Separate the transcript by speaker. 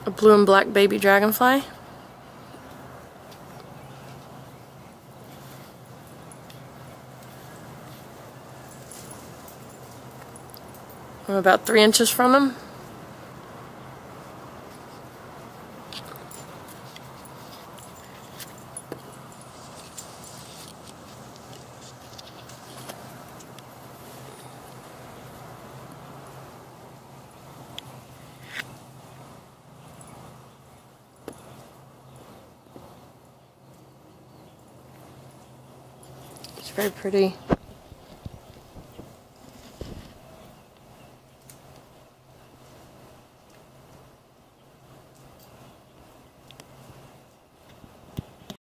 Speaker 1: A blue and black baby dragonfly. I'm about 3 inches from him. It's very pretty.